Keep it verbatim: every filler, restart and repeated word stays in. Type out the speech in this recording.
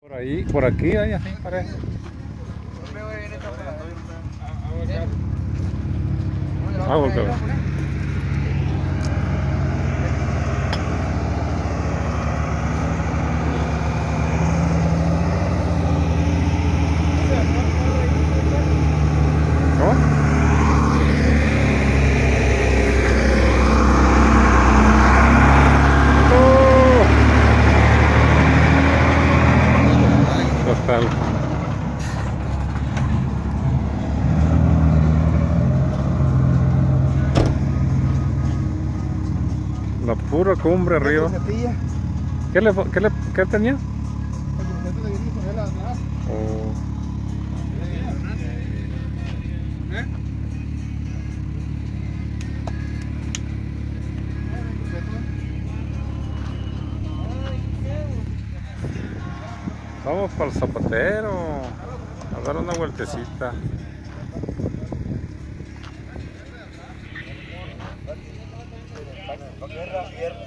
Por ahí, por aquí, ahí así parece. Ah, porque... Total. La pura cumbre arriba. ¿Qué le, qué le qué tenía? Oh. Vamos para el Zapatero a dar una vueltecita. Tierra, tierra.